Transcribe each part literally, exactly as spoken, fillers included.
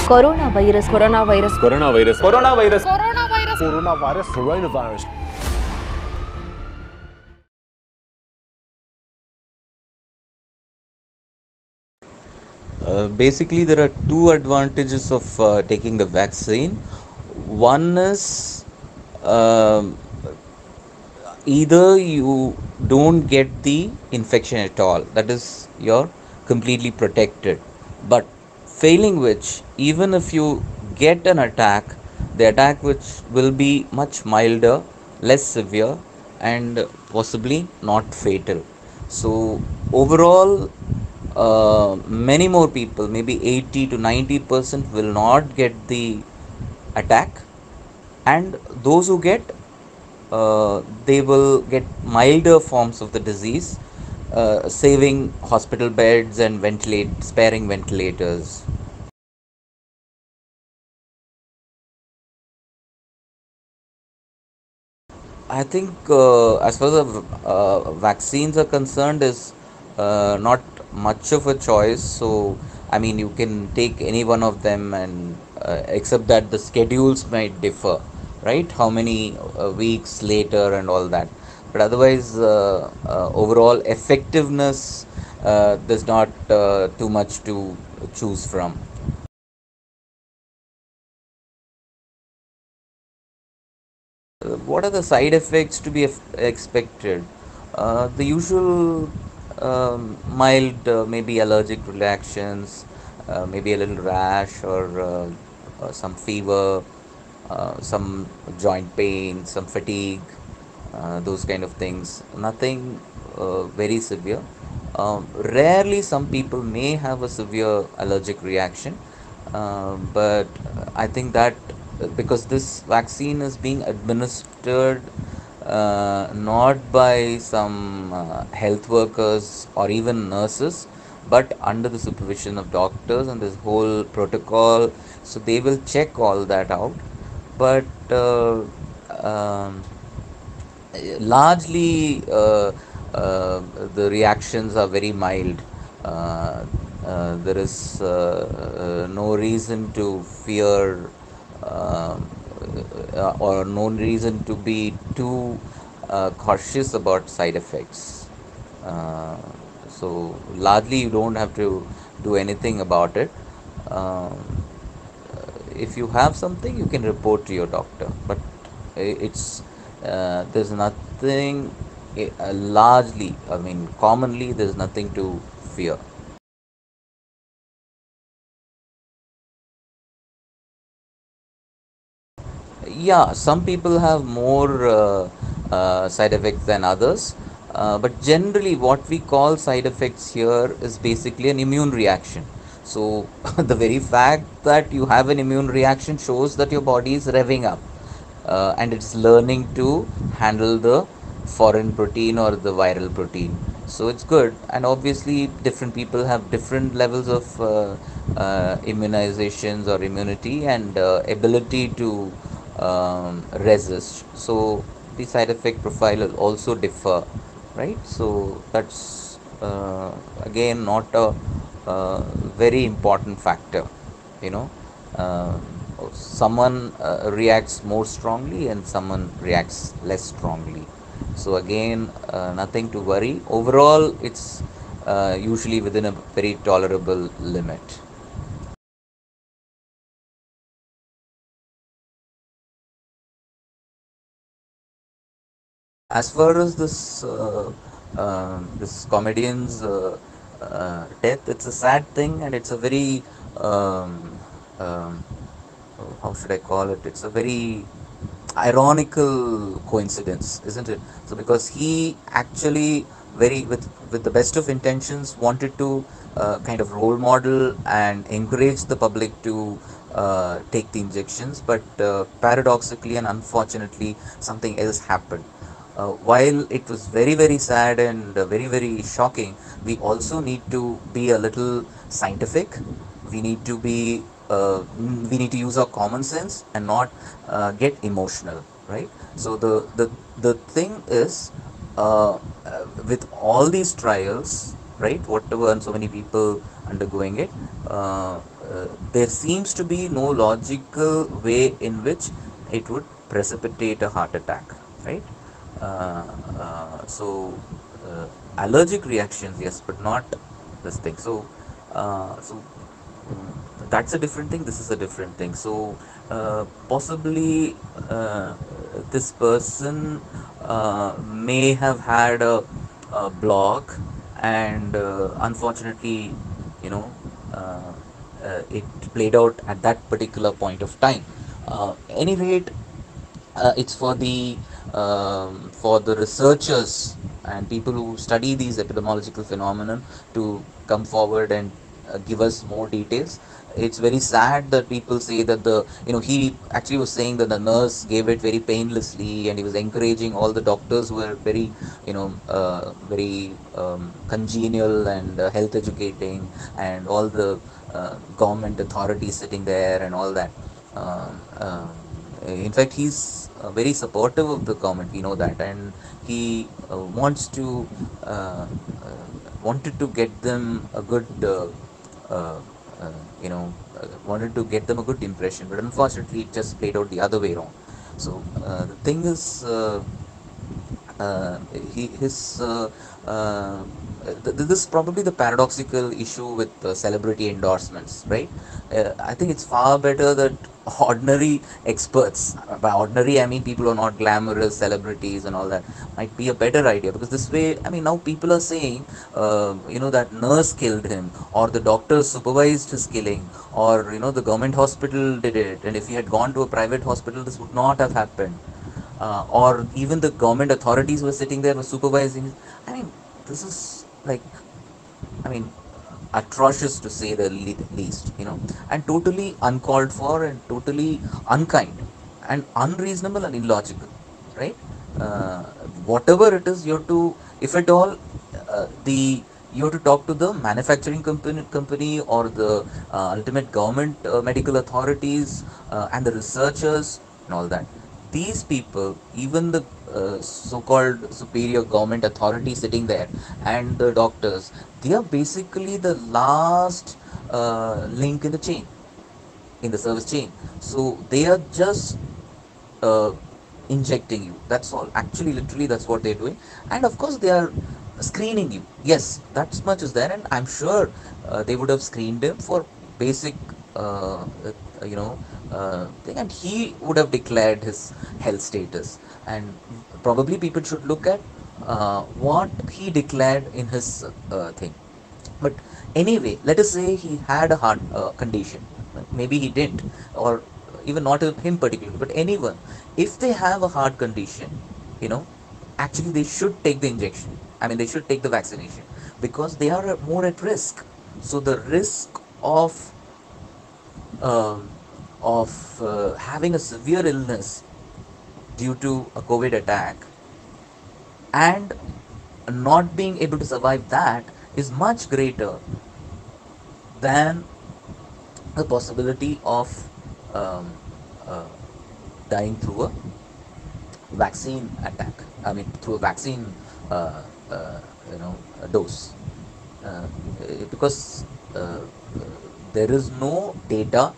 Coronavirus. Coronavirus. Coronavirus. Coronavirus. Coronavirus. Coronavirus. Coronavirus. Uh, basically, there are two advantages of uh, taking the vaccine. One is um either you don't get the infection at all, that is, you're completely protected. But failing which, even if you get an attack, the attack which will be much milder, less severe, and possibly not fatal. So, overall, uh, many more people, maybe eighty to ninety percent, will not get the attack, and those who get, uh, they will get milder forms of the disease, uh, saving hospital beds and ventilate sparing ventilators. I think, uh, as far as the uh, vaccines are concerned, is uh, not much of a choice. So, I mean, you can take any one of them, and uh, except that the schedules might differ, right? How many uh, weeks later and all that. But otherwise, uh, uh, overall effectiveness, uh, there's not uh, too much to choose from. Uh, what are the side effects to be eff- expected? Uh, the usual, um, mild, uh, maybe allergic reactions, uh, maybe a little rash, or uh, uh, some fever, uh, some joint pain, some fatigue, uh, those kind of things. Nothing uh, very severe. Um, rarely, some people may have a severe allergic reaction, uh, but I think that, uh, because this vaccine is being administered uh, not by some uh, health workers or even nurses, but under the supervision of doctors, and this whole protocol, so they will check all that out. But uh, um, largely, uh, uh, the reactions are very mild. Uh, uh, there is uh, uh, no reason to fear, uh, uh, or no reason to be too uh, cautious about side effects. Uh, so, largely, you don't have to do anything about it. Um, if you have something, you can report to your doctor, but i- it's uh, there's nothing, eh, uh, largely, I mean, commonly, there's nothing to fear. Yeah, some people have more uh, uh, side effects than others, uh, but generally, what we call side effects here is basically an immune reaction. So, the very fact that you have an immune reaction shows that your body is revving up, uh, and it's learning to handle the foreign protein or the viral protein. So, it's good, and obviously, different people have different levels of uh, uh, immunizations or immunity and uh, ability to um, resist. So the side effect profile will also differ, right? So that's uh, again not a uh, very important factor, you know. Uh, someone uh, reacts more strongly and someone reacts less strongly. So again, uh, nothing to worry. Overall, it's uh, usually within a very tolerable limit. As far as this uh, uh, this comedian's uh, uh, death, it's a sad thing, and it's a very, um, um, how should I call it? It's a very ironical coincidence, isn't it? So because he actually, very with with the best of intentions, wanted to uh, kind of role model and encourage the public to uh, take the injections, but uh, paradoxically and unfortunately, something else happened. Uh, while it was very very sad and uh, very very shocking, we also need to be a little scientific. We need to be uh, we need to use our common sense and not uh, get emotional, right? So the the the thing is, uh, uh, with all these trials, right, whatever, and so many people undergoing it, uh, uh, there seems to be no logical way in which it would precipitate a heart attack, right? Uh, uh, so uh, allergic reactions, yes, but not this thing. So, uh, so mm, that's a different thing. This is a different thing. So uh, possibly uh, this person uh, may have had a, a block, and uh, unfortunately, you know, uh, uh, it played out at that particular point of time. Uh, any rate, uh, it's for the um, for the researchers and people who study these epidemiological phenomenon to come forward and uh, give us more details. It's very sad that people say that the, you know, he actually was saying that the nurse gave it very painlessly, and he was encouraging all the doctors who were very, you know, uh, very um, congenial and uh, health educating, and all the uh, government authorities sitting there and all that. Um, um, in fact, he's uh, very supportive of the government. We know that, and he uh, wants to uh, uh, wanted to get them a good, uh, uh, uh, you know, uh, wanted to get them a good impression. But unfortunately, it just played out the other way around. So uh, the thing is, uh, uh, he his uh, uh, th- this is probably the paradoxical issue with uh, celebrity endorsements, right? uh, I think it's far better that ordinary experts, by ordinary I mean people who are not glamorous celebrities and all that, might be a better idea, because this way, I mean, now people are saying, uh, you know, that nurse killed him, or the doctor supervised his killing, or you know, the government hospital did it, and if he had gone to a private hospital, this would not have happened. Uh, or even the government authorities were sitting there, were supervising. I mean, this is like, I mean, atrocious to say the le- least, you know, and totally uncalled for, and totally unkind, and unreasonable, and illogical, right? Uh, Whatever it is, you have to, if at all, uh, the you have to talk to the manufacturing company, company or the uh, ultimate government uh, medical authorities uh, and the researchers and all that. These people, even the uh, so-called superior government authority sitting there, and the doctors, they are basically the last uh, link in the chain, in the service chain. So they are just uh, injecting you. That's all. Actually, literally, that's what they're doing. And of course, they are screening you. Yes, that much is there, and I'm sure uh, they would have screened him for basic, uh, uh, you know, uh, thing, and he would have declared his health status. And probably people should look at uh, what he declared in his uh, thing. But anyway, let us say he had a heart uh, condition. Maybe he didn't, or even not him particularly, but anyone. If they have a heart condition, you know, actually they should take the injection. I mean, they should take the vaccination, because they are more at risk. So the risk of um of uh, having a severe illness due to a COVID attack and not being able to survive that is much greater than the possibility of um, uh, dying through a vaccine attack. I mean, through a vaccine, uh, uh, you know, a dose, uh, because uh, there is no data,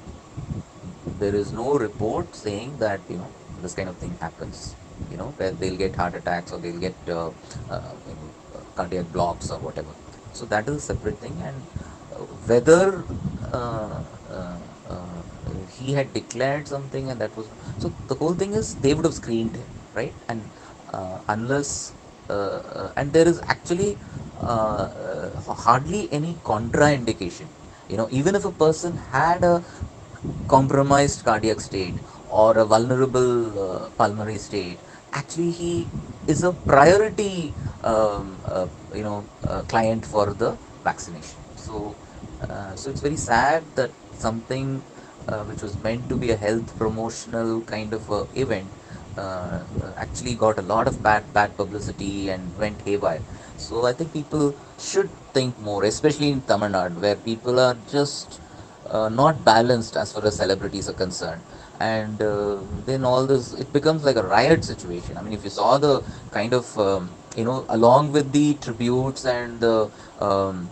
there is no report saying that, you know, this kind of thing happens. You know, where they'll get heart attacks, or they'll get uh, uh, you know, cardiac blocks or whatever. So that is a separate thing, and uh, whether uh, uh, uh, he had declared something, and that was, so the whole thing is they would have screened him, right? And uh, unless uh, uh, and there is actually uh, uh, hardly any contraindication. You know, even if a person had a compromised cardiac state or a vulnerable uh, pulmonary state, actually he is a priority, um, uh, you know, uh, client for the vaccination. So, uh, so it's very sad that something uh, which was meant to be a health promotional kind of uh, event uh, actually got a lot of bad bad publicity and went haywire. So I think people should think more, especially in Tamil Nadu, where people are just uh, not balanced as far as celebrities are concerned. And uh, then all this, it becomes like a riot situation. I mean, if you saw the kind of, um, you know, along with the tributes and the um,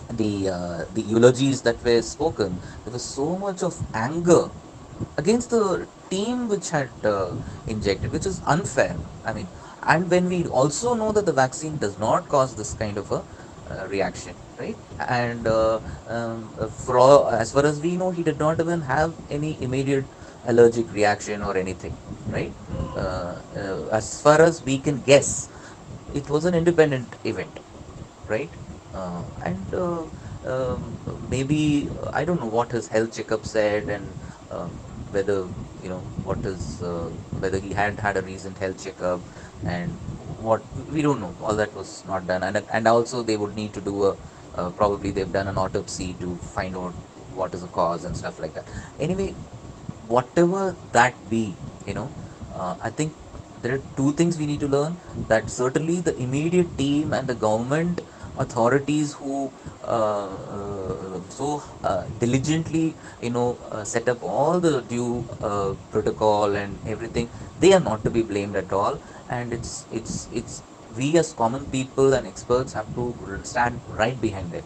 the uh, the eulogies that were spoken, there was so much of anger against the team which had uh, injected, which is unfair. I mean, and when we also know that the vaccine does not cause this kind of a uh, reaction, right? And uh, um, uh, for all, as far as we know, he did not even have any immediate allergic reaction or anything, right? Uh, uh, as far as we can guess, it was an independent event, right? Uh, and uh, um, maybe uh, I don't know what his health checkup said, and um, whether you know what is uh, whether he had had a recent health checkup, and what we don't know. All that was not done, and and also they would need to do a uh, probably they've done an autopsy to find out what is the cause and stuff like that. Anyway, whatever that be, you know, uh, I think there are two things we need to learn. That certainly the immediate team and the government authorities who uh, uh, so uh, diligently, you know, uh, set up all the due uh, protocol and everything, they are not to be blamed at all. And it's it's it's we as common people and experts have to stand right behind them.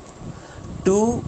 Two,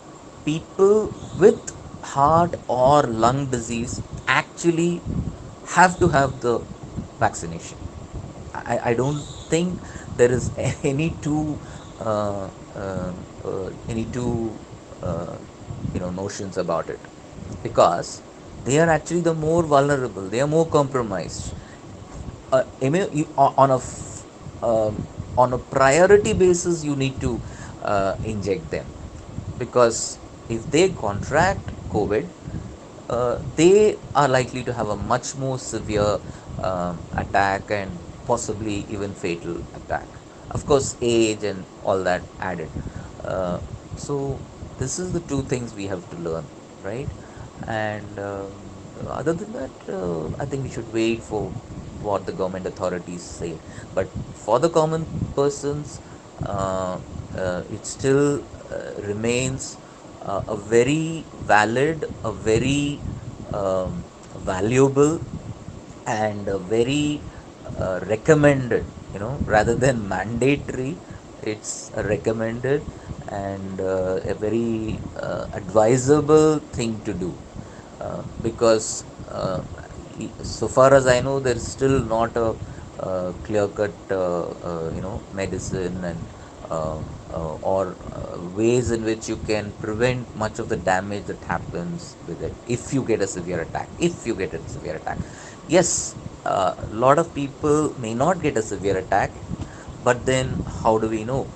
people with heart or lung disease actually have to have the vaccination. I, I don't think there is any two uh, uh, uh, any two uh, you know notions about it, because they are actually the more vulnerable. They are more compromised. Uh, immu- you- o- on a f- um, on a priority basis, you need to uh, inject them, because if they contract COVID, uh, they are likely to have a much more severe um, attack, and possibly even fatal attack. Of course, age and all that added. Uh, so this is the two things we have to learn, right? And um, other than that, uh, I think we should wait for what the government authorities say. But for the common persons, uh, uh, it still uh, remains uh, a very valid, a very um, valuable, and a very uh, recommended, you know, rather than mandatory, it's a recommended and uh, a very uh, advisable thing to do, uh, because uh, e- so far as I know, there is still not a uh, clear cut uh, uh, you know medicine, and uh, uh, or uh, ways in which you can prevent much of the damage that happens with it if you get a severe attack. If you get a severe attack, yes, a lot of people may not get a severe attack, but then how do we know?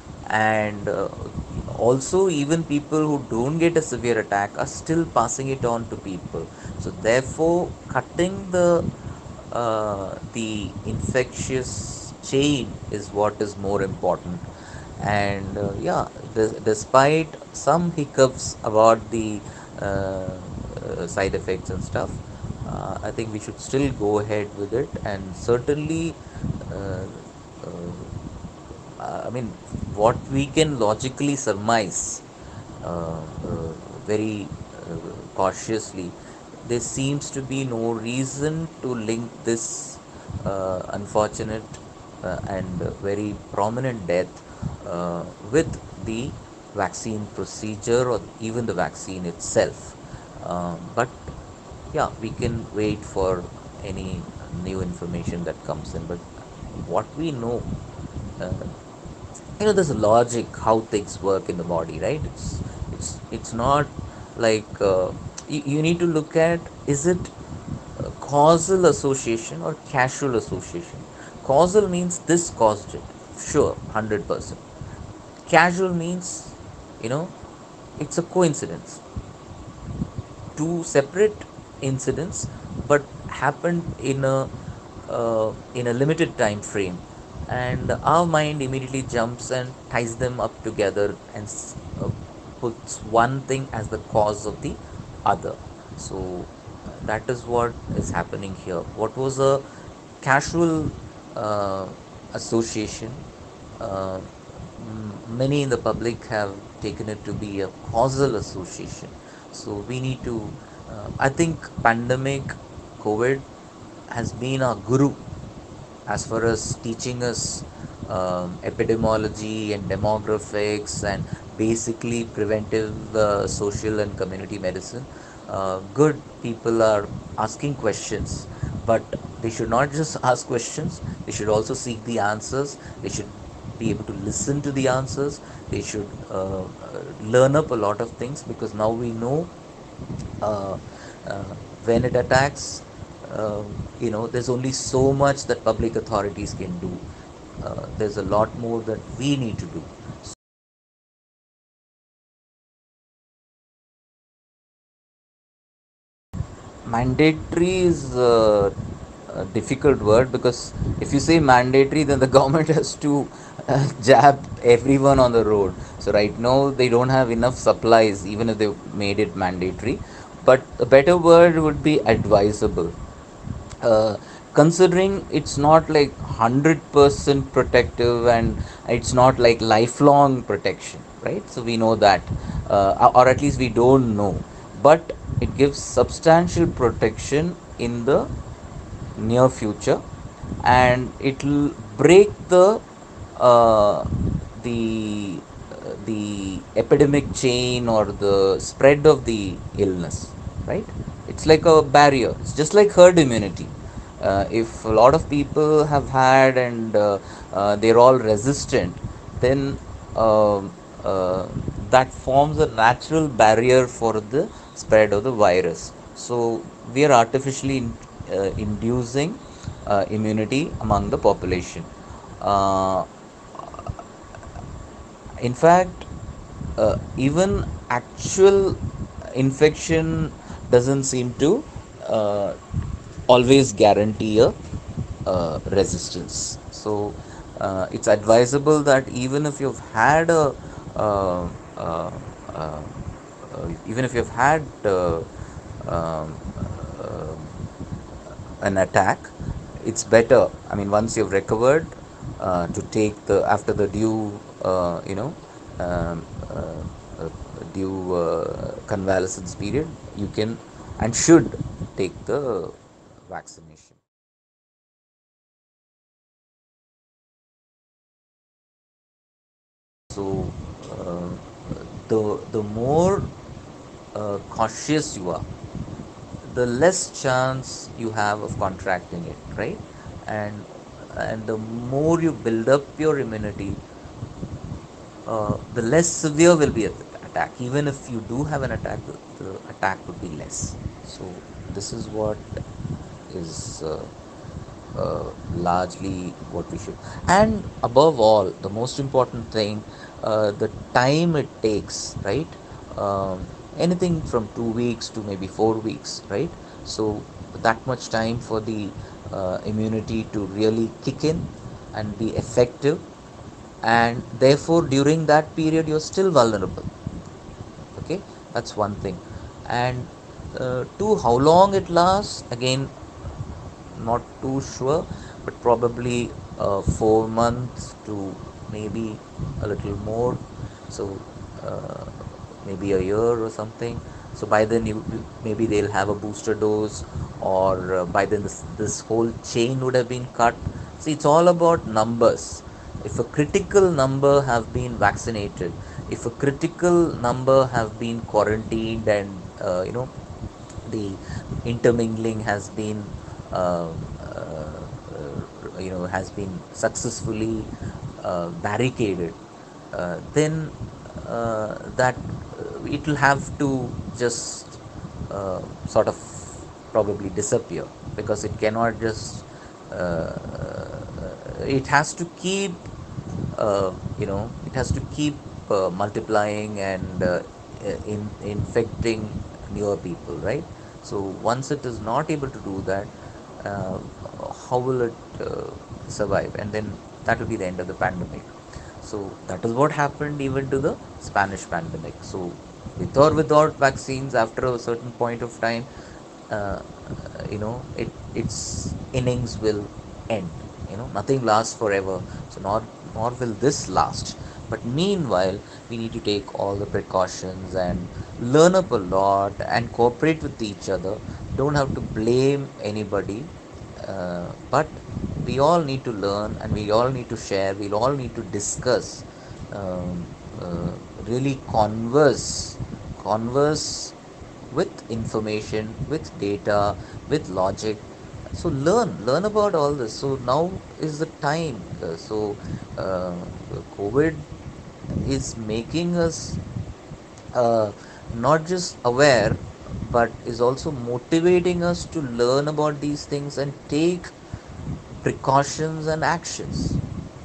And uh, also, even people who don't get a severe attack are still passing it on to people. So therefore, cutting the uh, the infectious chain is what is more important. And uh, yeah, d- despite some hiccups about the uh, uh, side effects and stuff, uh, I think we should still go ahead with it. And certainly uh, uh, uh, I mean, what we can logically surmise uh, uh, very uh, cautiously, there seems to be no reason to link this uh, unfortunate uh, and very prominent death uh, with the vaccine procedure or even the vaccine itself. Uh, but yeah, we can wait for any new information that comes in. But what we know, uh, you know, there's a logic how things work in the body, right? It's it's it's not like uh, you, you need to look at, is it uh, causal association or casual association? Causal means this caused it, sure, one hundred percent. Casual means, you know, it's a coincidence. Two separate incidents, but happened in a uh, in a limited time frame, and our mind immediately jumps and ties them up together and s- uh, puts one thing as the cause of the other. So that is what is happening here. What was a casual uh, association, uh, m- many in the public have taken it to be a causal association. So we need to, uh, I think, pandemic, COVID has been our guru as far as teaching us um, epidemiology and demographics and basically preventive uh, social and community medicine. Uh, good people are asking questions, but they should not just ask questions, they should also seek the answers. They should be able to listen to the answers. They should uh, uh, learn up a lot of things, because now we know uh, uh, when it attacks, um, you know, there's only so much that public authorities can do. Uh, there's a lot more that we need to do. Mandatory is uh, a difficult word, because if you say mandatory, then the government has to uh, jab everyone on the road. So right now they don't have enough supplies, even if they made it mandatory. But a better word would be advisable. Uh, considering it's not like one hundred percent protective, and it's not like lifelong protection, right? So we know that, uh, or at least we don't know, but it gives substantial protection in the near future, and it'll break the uh, the uh, the epidemic chain or the spread of the illness, right? It's like a barrier. It's just like herd immunity. Uh, if a lot of people have had, and uh, uh, they're all resistant, then um uh, that forms a natural barrier for the spread of the virus. So we are artificially in, uh, inducing uh, immunity among the population. Uh, in fact, uh, even actual infection doesn't seem to uh, always guarantee a uh, resistance. So uh, it's advisable that even if you've had a uh, uh, uh, uh, even if you've had uh, um, uh, an attack, it's better, I mean, once you've recovered, uh, to take the after the due uh, you know um, uh, uh, due uh, convalescence period, you can and should take the vaccination. So uh, the the more uh, cautious you are, the less chance you have of contracting it, right? And and the more you build up your immunity, uh, the less severe will be the attack. Even if you do have an attack, the, the attack would be less. So this is what is uh, uh, largely what we should. And above all, the most important thing, uh, the time it takes, right? Um, anything from two weeks to maybe four weeks, right? So that much time for the uh, immunity to really kick in and be effective, and therefore during that period you're still vulnerable. Okay, that's one thing. And uh, two, how long it lasts, again, not too sure, but probably uh, four months to maybe a little more. So uh, maybe a year or something. So by then you maybe they'll have a booster dose, or uh, by then this this whole chain would have been cut. See, it's all about numbers. If a critical number have been vaccinated, if a critical number have been quarantined, and uh, you know the intermingling has been uh, uh, uh, you know has been successfully uh, barricaded, uh, then uh, that uh, it will have to just uh, sort of probably disappear, because it cannot just uh, it has to keep uh, you know it has to keep uh, multiplying and uh, in, infecting newer people, right? So once it is not able to do that, uh, how will it uh, survive? And then that will be the end of the pandemic. So that is what happened even to the Spanish pandemic. So with or without vaccines, after a certain point of time, uh, you know it its innings will end. You know, nothing lasts forever, so nor nor will this last. But meanwhile, we need to take all the precautions and learn up a lot and cooperate with each other. Don't have to blame anybody, uh, but we all need to learn, and we all need to share, we all need to discuss, um, uh, really converse, converse with information, with data, with logic. So learn, learn about all this. So now is the time. Uh, so uh, COVID is making us uh, not just aware, but is also motivating us to learn about these things and take precautions and actions.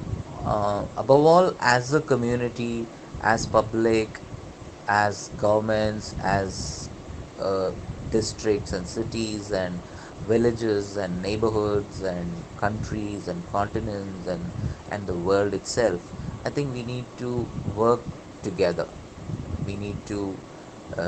Uh, above all, as a community, as public, as governments, as uh, districts and cities and villages and neighborhoods and countries and continents and, and the world itself, I think we need to work together. We need to, uh,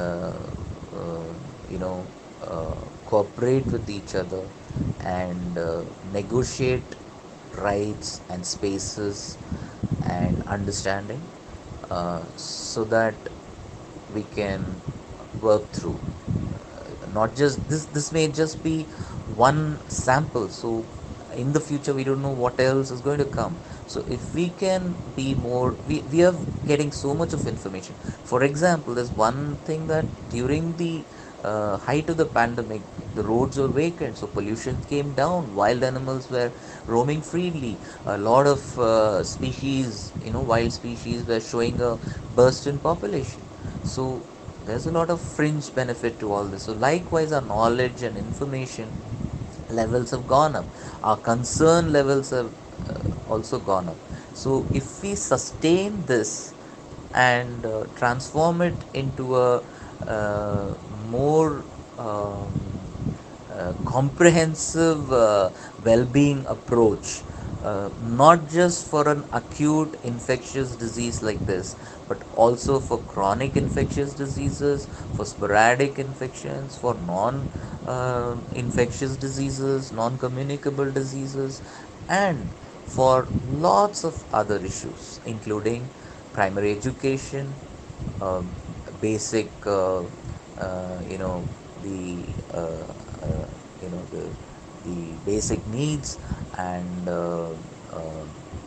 uh, you know, uh, cooperate with each other and uh, negotiate rights and spaces and understanding, uh, so that we can work through. Uh, not just this this may just be one sample. So in the future we don't know what else is going to come. So if we can be more, we, we are getting so much of information. For example, there's one thing that during the uh, height of the pandemic, the roads were vacant, so pollution came down, wild animals were roaming freely, a lot of uh, species, you know, wild species were showing a burst in population. So there's a lot of fringe benefit to all this. So likewise, our knowledge and information levels have gone up, our concern levels have uh, also gone up. So if we sustain this and uh, transform it into a uh, more um, uh, comprehensive uh, well-being approach, uh, not just for an acute infectious disease like this, but also for chronic infectious diseases, for sporadic infections, for non uh, infectious diseases, non communicable diseases, and for lots of other issues, including primary education, um, basic, uh, uh, you know, the uh, uh, you know the the basic needs and uh, uh,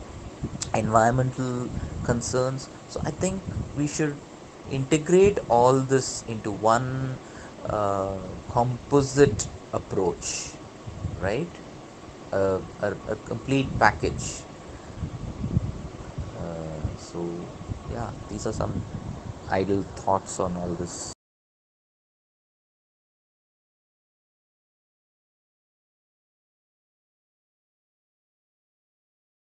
environmental concerns. So I think we should integrate all this into one uh, composite approach, right? Uh, a, a complete package. Uh, so yeah, these are some idle thoughts on all this.